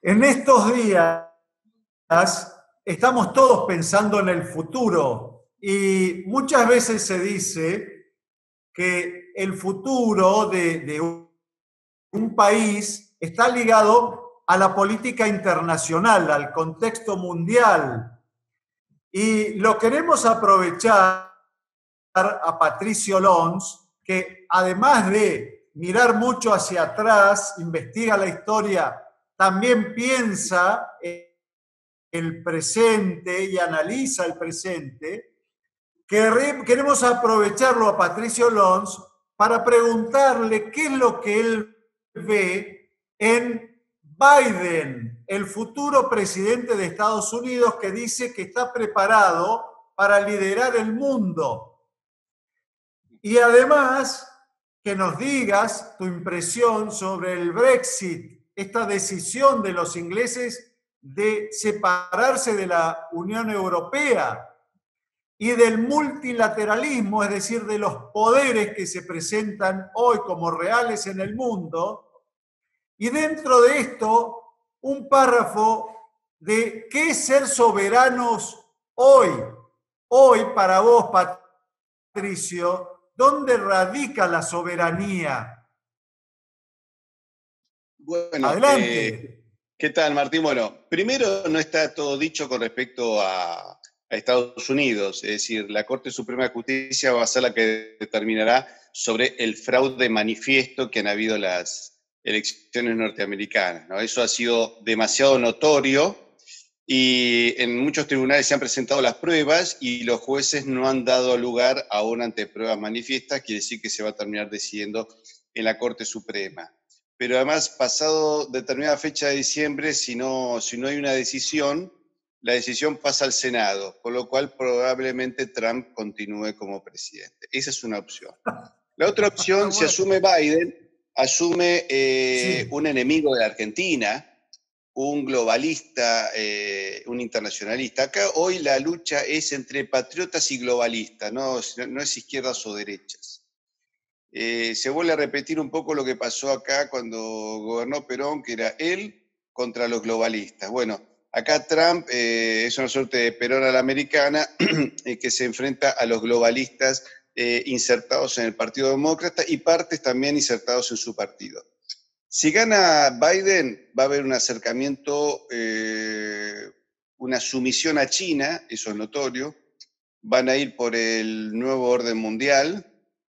En estos días estamos todos pensando en el futuro y muchas veces se dice que el futuro de un país está ligado a la política internacional, al contexto mundial. Y lo queremos aprovechar a Patricio Lons, que además de mirar mucho hacia atrás, investiga la historia, también piensa el presente y analiza el presente. Queremos aprovecharlo a Patricio Lons para preguntarle qué es lo que él ve en Biden, el futuro presidente de Estados Unidos, que dice que está preparado para liderar el mundo. Y además, que nos digas tu impresión sobre el Brexit, esta decisión de los ingleses de separarse de la Unión Europea y del multilateralismo, es decir, de los poderes que se presentan hoy como reales en el mundo. Y dentro de esto, un párrafo de qué es ser soberanos hoy. Hoy, para vos, Patricio, ¿dónde radica la soberanía? Bueno, Adelante. ¿qué tal, Martín? Bueno, primero no está todo dicho con respecto a Estados Unidos, es decir, la Corte Suprema de Justicia va a ser la que determinará sobre el fraude manifiesto que han habido las elecciones norteamericanas, ¿no? Eso ha sido demasiado notorio y en muchos tribunales se han presentado las pruebas y los jueces no han dado lugar aún ante pruebas manifiestas, quiere decir que se va a terminar decidiendo en la Corte Suprema. Pero además, pasado determinada fecha de diciembre, si no hay una decisión, la decisión pasa al Senado, con lo cual probablemente Trump continúe como presidente. Esa es una opción. La otra opción, si Bueno, asume Biden, asume sí. un enemigo de la Argentina, un globalista, un internacionalista. Acá hoy la lucha es entre patriotas y globalistas, no es izquierdas o derechas. Se vuelve a repetir un poco lo que pasó acá cuando gobernó Perón, que era él contra los globalistas. Bueno, acá Trump es una suerte de Perón a la americana que se enfrenta a los globalistas insertados en el Partido Demócrata y partes también insertados en su partido. Si gana Biden, va a haber un acercamiento, una sumisión a China, eso es notorio. Van a ir por el nuevo orden mundial,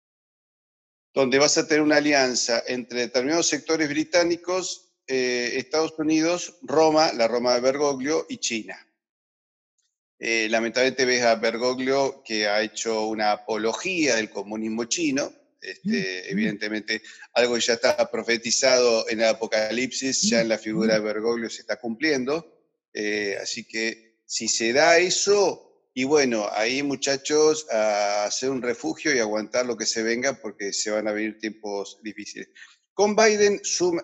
donde vas a tener una alianza entre determinados sectores británicos, Estados Unidos, Roma, la Roma de Bergoglio y China. Lamentablemente ves a Bergoglio que ha hecho una apología del comunismo chino, evidentemente algo que ya está profetizado en el Apocalipsis, ya en la figura de Bergoglio se está cumpliendo, así que si se da eso, y bueno, ahí muchachos, a hacer un refugio y aguantar lo que se venga porque se van a venir tiempos difíciles. Con Biden,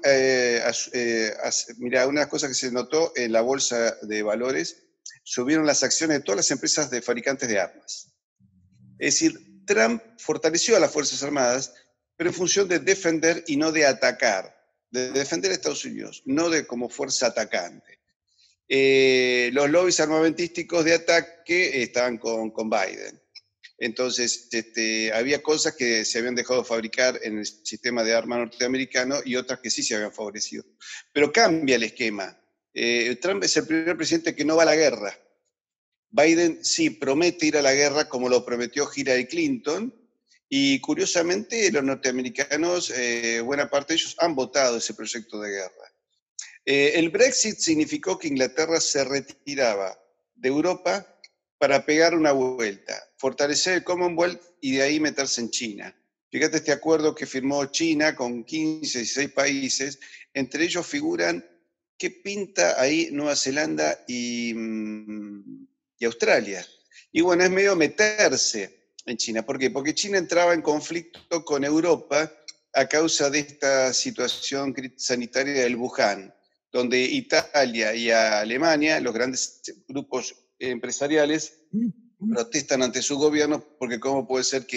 mira, una de las cosas que se notó en la bolsa de valores, subieron las acciones de todas las empresas de fabricantes de armas. Es decir, Trump fortaleció a las Fuerzas Armadas, pero en función de defender y no de atacar, de defender a Estados Unidos, no de como fuerza atacante. Los lobbies armamentísticos de ataque estaban con Biden. Entonces, había cosas que se habían dejado de fabricar en el sistema de armas norteamericano y otras que sí se habían favorecido. Pero cambia el esquema. Trump es el primer presidente que no va a la guerra. Biden sí promete ir a la guerra como lo prometió Hillary Clinton y curiosamente los norteamericanos, buena parte de ellos han votado ese proyecto de guerra. El Brexit significó que Inglaterra se retiraba de Europa para pegar una vuelta, fortalecer el Commonwealth y de ahí meterse en China. Fíjate este acuerdo que firmó China con 15, 16 países, entre ellos figuran qué pinta ahí Nueva Zelanda y Australia. Y bueno, es medio meterse en China. ¿Por qué? Porque China entraba en conflicto con Europa a causa de esta situación sanitaria del Wuhan, donde Italia y Alemania, los grandes grupos empresariales, protestan ante su gobierno porque cómo puede ser que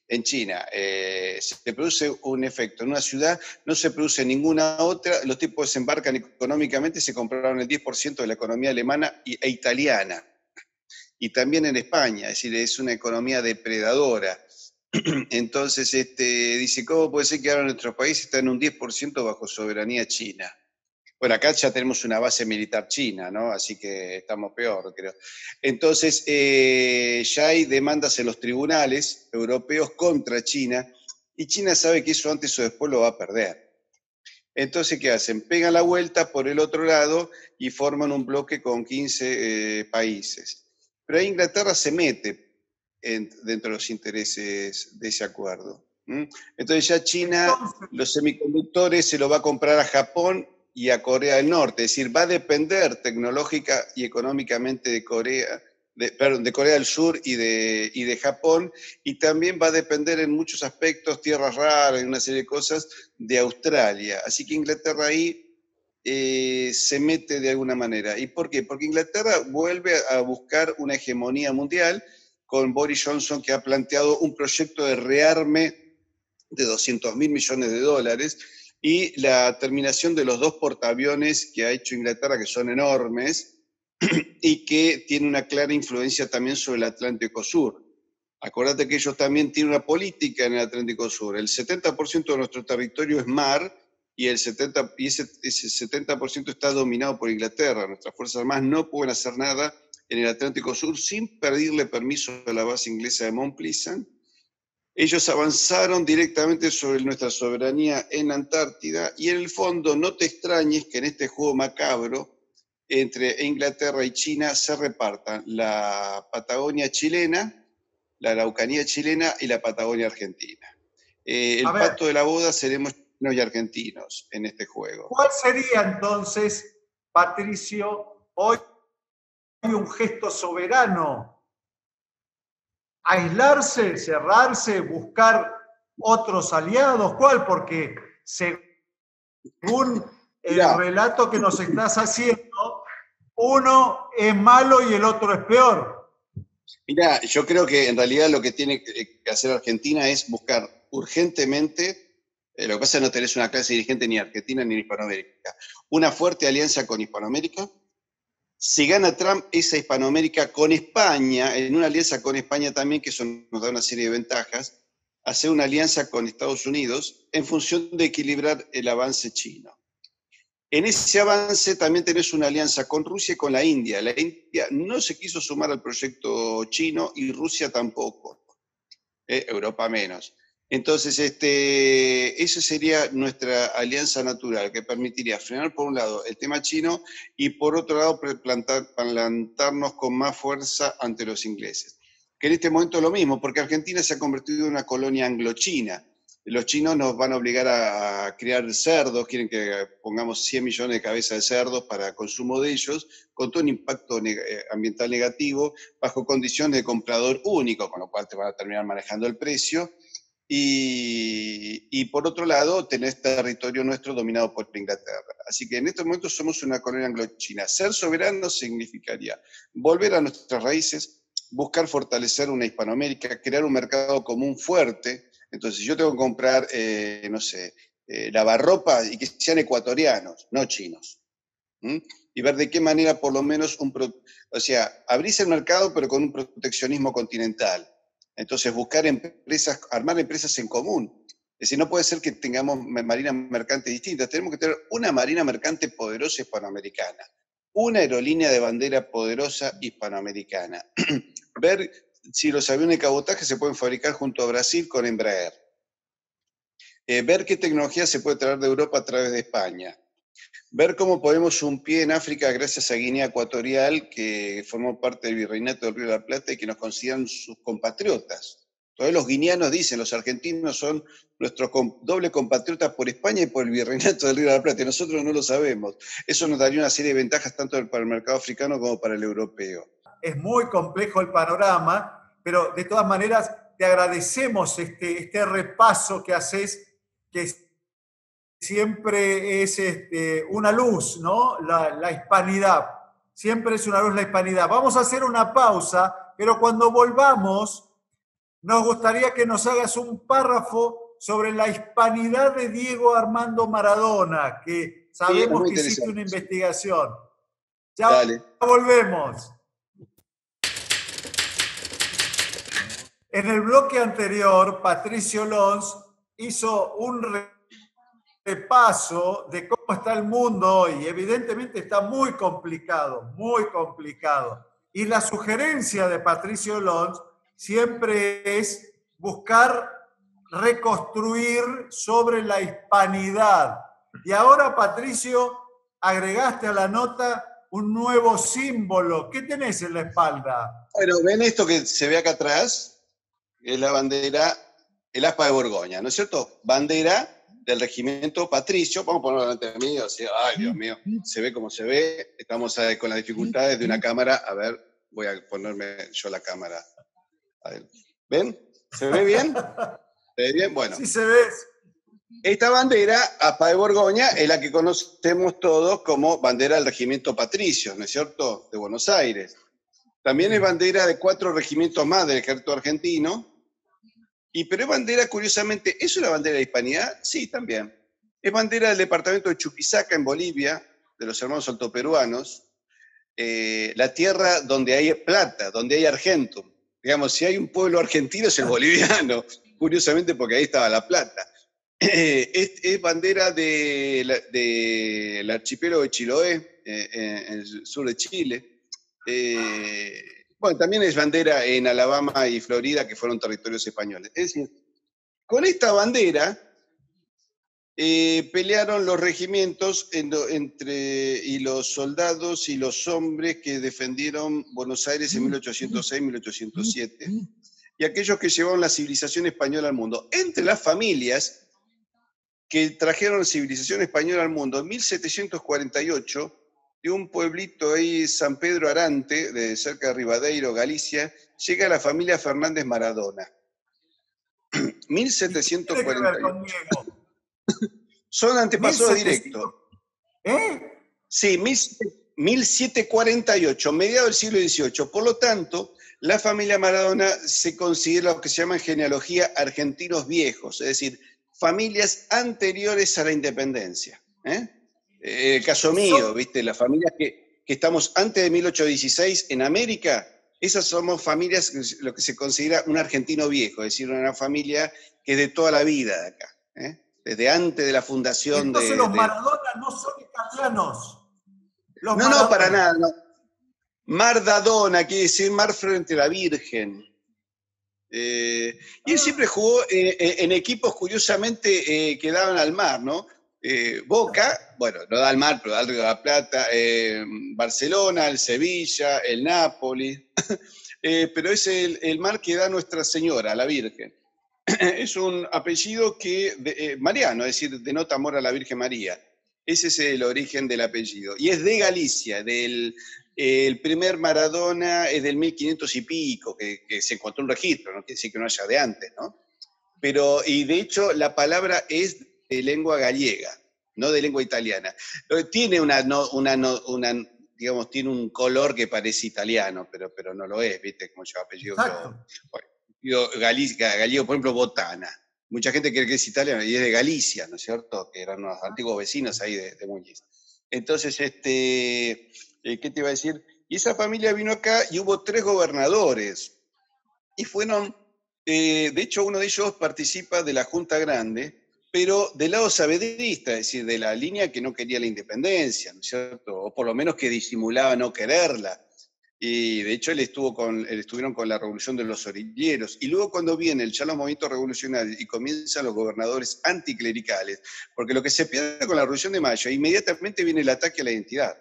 en China se produce un efecto en una ciudad, no se produce en ninguna otra, los tipos desembarcan económicamente y se compraron el 10% de la economía alemana e italiana. Y también en España, es decir, es una economía depredadora. Entonces, dice, ¿cómo puede ser que ahora nuestro país está en un 10% bajo soberanía china? Bueno, acá ya tenemos una base militar china, ¿no? Así que estamos peor, creo. Entonces, ya hay demandas en los tribunales europeos contra China, y China sabe que eso antes o después lo va a perder. Entonces, ¿qué hacen? Pegan la vuelta por el otro lado y forman un bloque con 15 países. Pero ahí Inglaterra se mete dentro de los intereses de ese acuerdo. Entonces ya China los semiconductores se lo va a comprar a Japón y a Corea del Norte, es decir, va a depender tecnológica y económicamente de Corea, de Corea del Sur y de Japón, y también va a depender en muchos aspectos, tierras raras y una serie de cosas, de Australia. Así que Inglaterra ahí se mete de alguna manera. ¿Y por qué? Porque Inglaterra vuelve a buscar una hegemonía mundial con Boris Johnson, que ha planteado un proyecto de rearme de 200.000 millones de dólares, y la terminación de los 2 portaaviones que ha hecho Inglaterra, que son enormes, y que tiene una clara influencia también sobre el Atlántico Sur. Acuérdate que ellos también tienen una política en el Atlántico Sur. El 70% de nuestro territorio es mar, y ese 70% está dominado por Inglaterra. Nuestras Fuerzas Armadas no pueden hacer nada en el Atlántico Sur sin pedirle permiso a la base inglesa de Mount Pleasant. Ellos avanzaron directamente sobre nuestra soberanía en Antártida, y en el fondo no te extrañes que en este juego macabro entre Inglaterra y China se repartan la Patagonia chilena, la Araucanía chilena y la Patagonia argentina. El pato de la boda seremos chilenos y argentinos en este juego. ¿Cuál sería entonces, Patricio, hoy un gesto soberano? ¿Aislarse, cerrarse, buscar otros aliados? ¿Cuál? Porque según el relato que nos estás haciendo, uno es malo y el otro es peor. Mirá, yo creo que en realidad lo que tiene que hacer Argentina es buscar urgentemente, lo que pasa es que no tenés una clase dirigente ni Argentina ni Hispanoamérica, una fuerte alianza con Hispanoamérica. Si gana Trump esa Hispanoamérica con España, en una alianza con España también, que eso nos da una serie de ventajas, hacer una alianza con Estados Unidos en función de equilibrar el avance chino. En ese avance también tenés una alianza con Rusia y con la India. La India no se quiso sumar al proyecto chino y Rusia tampoco, Europa menos. Entonces, esa sería nuestra alianza natural, que permitiría frenar por un lado el tema chino y por otro lado plantarnos con más fuerza ante los ingleses. Que en este momento es lo mismo, porque Argentina se ha convertido en una colonia anglo-china. Los chinos nos van a obligar a criar cerdos, quieren que pongamos 100 millones de cabezas de cerdos para consumo de ellos, con todo un impacto ambiental negativo, bajo condiciones de comprador único, con lo cual te van a terminar manejando el precio. Y por otro lado, tenés territorio nuestro dominado por Inglaterra. Así que en estos momentos somos una colonia anglo-china. Ser soberano significaría volver a nuestras raíces, buscar fortalecer una Hispanoamérica, crear un mercado común fuerte. Entonces, yo tengo que comprar, no sé, lavarropa y que sean ecuatorianos, no chinos. Y ver de qué manera, por lo menos, o sea, abrís el mercado, pero con un proteccionismo continental. Entonces, buscar empresas, armar empresas en común. Es decir, no puede ser que tengamos marinas mercantes distintas. Tenemos que tener una marina mercante poderosa hispanoamericana, una aerolínea de bandera poderosa hispanoamericana. Ver si los aviones de cabotaje se pueden fabricar junto a Brasil con Embraer. Ver qué tecnología se puede traer de Europa a través de España. Ver cómo ponemos un pie en África gracias a Guinea Ecuatorial, que formó parte del Virreinato del Río de la Plata y que nos consideran sus compatriotas. Entonces los guineanos dicen, los argentinos son nuestros doble compatriotas por España y por el Virreinato del Río de la Plata, y nosotros no lo sabemos. Eso nos daría una serie de ventajas tanto para el mercado africano como para el europeo. Es muy complejo el panorama, pero de todas maneras te agradecemos este repaso que haces, que siempre es una luz, ¿no? La hispanidad. Siempre es una luz la hispanidad. Vamos a hacer una pausa, pero cuando volvamos nos gustaría que nos hagas un párrafo sobre la hispanidad de Diego Armando Maradona, que Sí, es sabemos muy que hiciste una interesante. investigación. Ya Dale. volvemos. En el bloque anterior, Patricio Lons hizo un repaso de cómo está el mundo hoy. Evidentemente está muy complicado, muy complicado. Y la sugerencia de Patricio Lons siempre es buscar reconstruir sobre la hispanidad. Y ahora, Patricio, agregaste a la nota un nuevo símbolo. ¿Qué tenés en la espalda? Bueno, ven esto que se ve acá atrás, es la bandera, el aspa de Borgoña, ¿no es cierto? Bandera del regimiento Patricio. Vamos a ponerlo delante de mí, o sea, ay, Dios mío, se ve como se ve. Estamos con las dificultades de una cámara. A ver, voy a ponerme yo la cámara. A ver. ¿Ven? ¿Se ve bien? ¿Se ve bien? Bueno. Sí se ve. Esta bandera, aspa de Borgoña, es la que conocemos todos como bandera del regimiento Patricio, ¿no es cierto? De Buenos Aires. También es bandera de 4 regimientos más del ejército argentino. Pero es bandera, curiosamente, ¿es una bandera de hispanidad? Sí, también. Es bandera del departamento de Chuquisaca, en Bolivia, de los hermanos altoperuanos, la tierra donde hay plata, donde hay argentum. Digamos, si hay un pueblo argentino es el boliviano, curiosamente porque ahí estaba la plata. Es bandera del archipiélago de Chiloé, en el sur de Chile. Bueno, también es bandera en Alabama y Florida, que fueron territorios españoles. Es decir, con esta bandera pelearon los regimientos y los soldados y los hombres que defendieron Buenos Aires en 1806-1807, y aquellos que llevaron la civilización española al mundo. Entre las familias que trajeron la civilización española al mundo, en 1748, de un pueblito ahí, San Pedro Arante, de cerca de Ribadeiro, Galicia, llega la familia Fernández Maradona. 1748. Son antepasados directos. Sí, 1748, mediados del siglo XVIII. Por lo tanto, la familia Maradona se considera lo que se llama en genealogía argentinos viejos, es decir, familias anteriores a la independencia. El caso mío, ¿viste? Las familias que estamos antes de 1816 en América, esas somos familias, lo que se considera un argentino viejo, es decir, una familia que es de toda la vida de acá, desde antes de la fundación. Entonces los Maradona no son italianos. No, para nada, no. Mardadona quiere decir mar frente a la Virgen. Y él siempre jugó en equipos, curiosamente, que daban al mar, ¿no? Boca, bueno, no da al mar, pero da al Río de la Plata, Barcelona, el Sevilla, el Nápoles, pero es el mar que da Nuestra Señora, la Virgen. Es un apellido mariano, es decir, denota amor a la Virgen María. Ese es el origen del apellido. Y es de Galicia, el primer Maradona es del 1500 y pico, que se encontró un registro, no quiere decir que no haya de antes, ¿no? Y de hecho la palabra es de lengua gallega, no de lengua italiana. Tiene digamos, tiene un color que parece italiano, pero no lo es, ¿viste? Como yo apellido. Gallego, por ejemplo, Botana. Mucha gente cree que es italiano y es de Galicia, ¿no es cierto? Que eran unos antiguos vecinos ahí de Muñiz. Entonces, ¿qué te iba a decir? Y esa familia vino acá y hubo 3 gobernadores. Y fueron, de hecho, uno de ellos participa de la Junta Grande, pero del lado saavedrista, es decir, de la línea que no quería la independencia, ¿no es cierto? O por lo menos que disimulaba no quererla. Y de hecho estuvieron con la revolución de los orilleros. Y luego cuando vienen ya los movimientos revolucionarios y comienzan los gobernadores anticlericales, porque lo que se pierde con la Revolución de Mayo, inmediatamente viene el ataque a la identidad.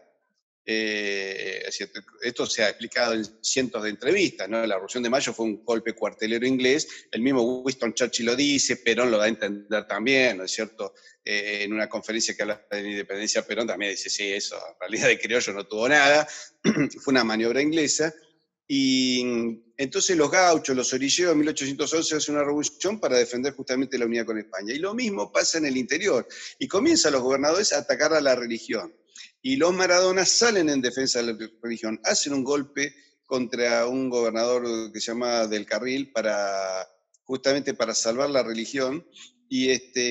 Esto se ha explicado en cientos de entrevistas, ¿no? La Revolución de Mayo fue un golpe cuartelero inglés, el mismo Winston Churchill lo dice, Perón lo da a entender también, ¿no es cierto? En una conferencia que habla de la independencia, Perón también dice, sí, eso, en realidad de criollo no tuvo nada, fue una maniobra inglesa. Y entonces los gauchos, los orilleros, en 1811 hacen una revolución para defender justamente la unidad con España. Y lo mismo pasa en el interior. Y comienzan los gobernadores a atacar a la religión. Y los Maradonas salen en defensa de la religión, hacen un golpe contra un gobernador que se llama Del Carril justamente para salvar la religión. Y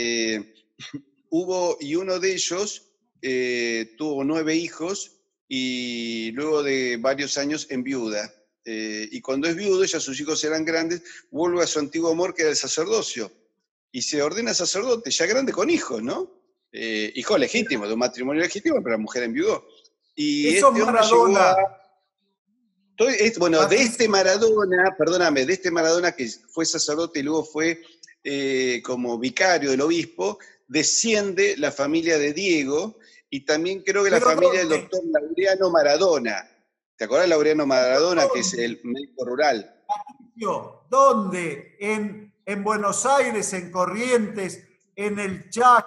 uno de ellos tuvo 9 hijos y luego de varios años enviuda. Y cuando es viudo, ya sus hijos eran grandes, vuelve a su antiguo amor, que era el sacerdocio. Y se ordena sacerdote, ya grande con hijos, ¿no? Hijo legítimo, de un matrimonio legítimo, pero la mujer enviudó. Y Eso este hombre llegó Maradona. Bueno, Patricio. de este Maradona, perdóname, de este Maradona que fue sacerdote y luego fue como vicario del obispo, desciende la familia de Diego y también creo que la familia del doctor Laureano Maradona. ¿Te acuerdas de Laureano Maradona, que es el médico rural? Patricio, ¿dónde? En Buenos Aires, en Corrientes, en el Chaco.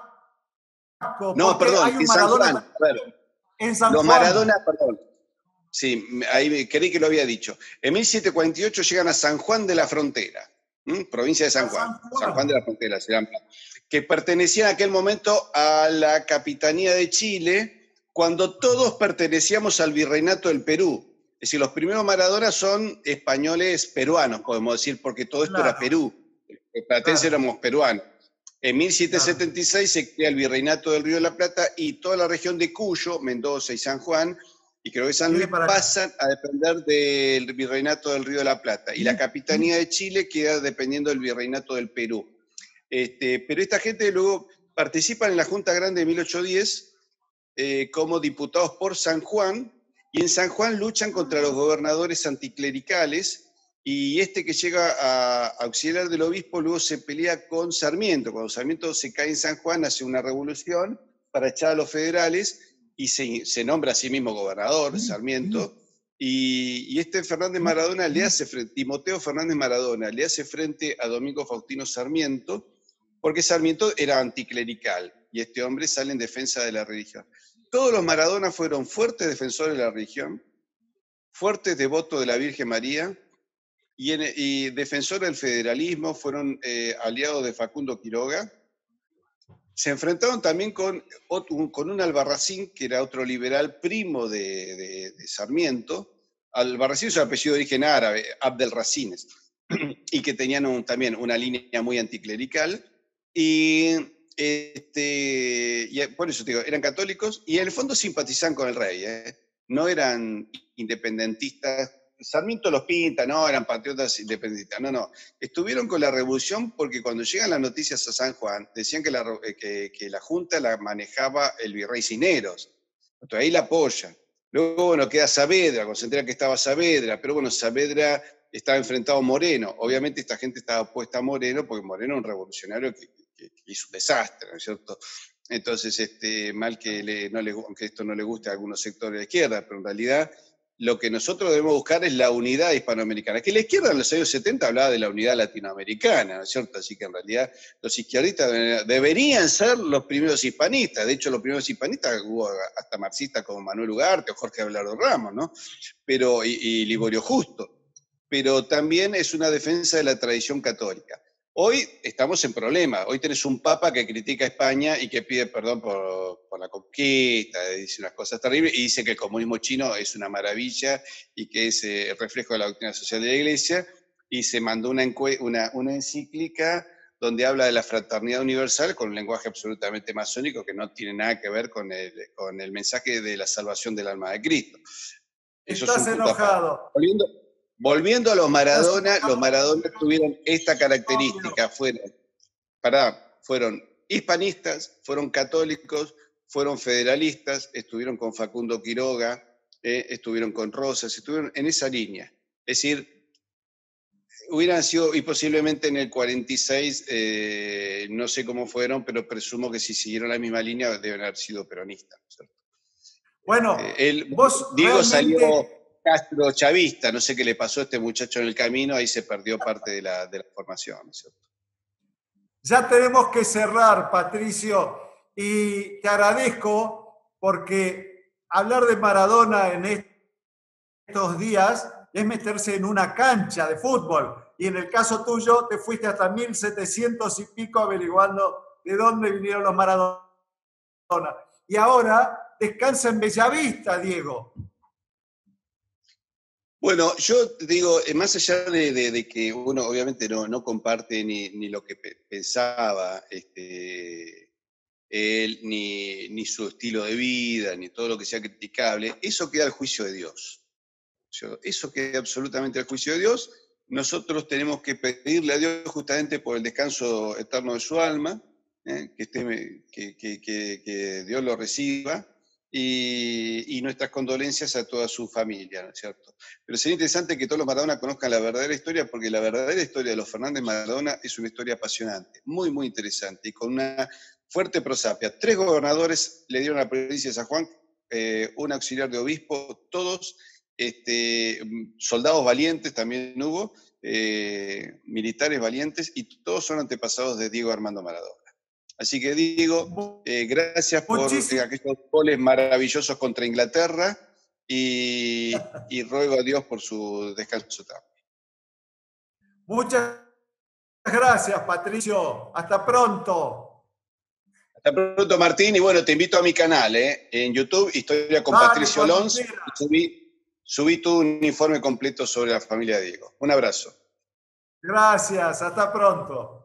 No, perdón, hay un en San Maradona Juan. Claro. en San Los Juan. Maradona, perdón. Sí, ahí creí que lo había dicho. En 1748 llegan a San Juan de la Frontera, provincia de San Juan. San Juan de la Frontera se llama, que pertenecía en aquel momento a la Capitanía de Chile, cuando todos pertenecíamos al Virreinato del Perú. Es decir, los primeros Maradona son españoles peruanos, podemos decir, porque todo esto era Perú. Los platenses éramos peruanos. En 1776 se crea el Virreinato del Río de la Plata y toda la región de Cuyo, Mendoza y San Juan, y creo que San Luis, pasan a depender del Virreinato del Río de la Plata. Y la Capitanía de Chile queda dependiendo del Virreinato del Perú. Pero esta gente luego participa en la Junta Grande de 1810 como diputados por San Juan, y en San Juan luchan contra los gobernadores anticlericales, y que llega a auxiliar del obispo luego se pelea con Sarmiento. Cuando Sarmiento se cae en San Juan, hace una revolución para echar a los federales, y se nombra a sí mismo gobernador, Sarmiento, y Fernández Maradona le hace frente, Timoteo Fernández Maradona le hace frente a Domingo Faustino Sarmiento, porque Sarmiento era anticlerical, y este hombre sale en defensa de la religión. Todos los Maradona fueron fuertes defensores de la religión, fuertes devotos de la Virgen María, y defensores del federalismo, fueron aliados de Facundo Quiroga. Se enfrentaron también con un Albarracín, que era otro liberal primo de Sarmiento. Albarracín es un apellido de origen árabe, Abdel Racines, y que tenían también una línea muy anticlerical. Y por eso te digo, eran católicos y en el fondo simpatizaban con el rey. No eran independentistas. Sarmiento los pinta, no, eran patriotas independentistas. No. Estuvieron con la revolución porque cuando llegan las noticias a San Juan, decían que la Junta la manejaba el virrey Cisneros. Entonces ahí la apoya. Luego, bueno, queda Saavedra, cuando se entera que estaba Saavedra, pero bueno, Saavedra estaba enfrentado a Moreno. Obviamente esta gente estaba opuesta a Moreno, porque Moreno era un revolucionario que hizo un desastre, ¿no es cierto? Entonces, mal que aunque esto no le guste a algunos sectores de la izquierda, pero en realidad lo que nosotros debemos buscar es la unidad hispanoamericana. Que la izquierda en los años 70 hablaba de la unidad latinoamericana, ¿no es cierto? Así que en realidad los izquierdistas deberían ser los primeros hispanistas. De hecho, los primeros hispanistas hubo hasta marxistas como Manuel Ugarte o Jorge Abelardo Ramos, ¿no? Y Liborio Justo. Pero también es una defensa de la tradición católica. Hoy estamos en problemas. Hoy tenés un papa que critica a España y que pide perdón por la conquista, dice unas cosas terribles, y dice que el comunismo chino es una maravilla y que es el reflejo de la doctrina social de la Iglesia, y se mandó una encíclica donde habla de la fraternidad universal con un lenguaje absolutamente masónico que no tiene nada que ver con el mensaje de la salvación del alma de Cristo. Eso Estás es un punto enojado. aparte. Volviendo a los Maradona tuvieron esta característica, fueron hispanistas, fueron católicos, fueron federalistas, estuvieron con Facundo Quiroga, estuvieron con Rosas, estuvieron en esa línea. Es decir, hubieran sido, y posiblemente en el 46, no sé cómo fueron, pero presumo que si siguieron la misma línea deben haber sido peronistas, ¿no es cierto? Bueno, Diego salió Castro chavista, no sé qué le pasó a este muchacho en el camino, ahí se perdió parte de la formación, ¿no es cierto? Ya tenemos que cerrar, Patricio, y te agradezco porque hablar de Maradona en estos días es meterse en una cancha de fútbol, y en el caso tuyo te fuiste hasta 1700 y pico averiguando de dónde vinieron los Maradona. Y ahora descansa en Bellavista, Diego. Bueno, yo digo, más allá de que uno obviamente no comparte ni lo que pensaba él, ni su estilo de vida, ni todo lo que sea criticable, eso queda al juicio de Dios. Eso queda absolutamente al juicio de Dios. Nosotros tenemos que pedirle a Dios justamente por el descanso eterno de su alma, que Dios lo reciba, y nuestras condolencias a toda su familia, ¿no es cierto? Pero sería interesante que todos los Maradona conozcan la verdadera historia, porque la verdadera historia de los Fernández Maradona es una historia apasionante, muy, muy interesante, y con una fuerte prosapia. 3 gobernadores le dieron a la provincia de San Juan, un auxiliar de obispo, todos soldados valientes también hubo, militares valientes, y todos son antepasados de Diego Armando Maradona. Así que Diego, gracias por aquellos goles maravillosos contra Inglaterra, y ruego a Dios por su descanso también. Muchas gracias, Patricio. Hasta pronto. Hasta pronto, Martín, y bueno, te invito a mi canal, en YouTube, Historia con Patricio Lons. Subí todo un informe completo sobre la familia de Diego. Un abrazo. Gracias, hasta pronto.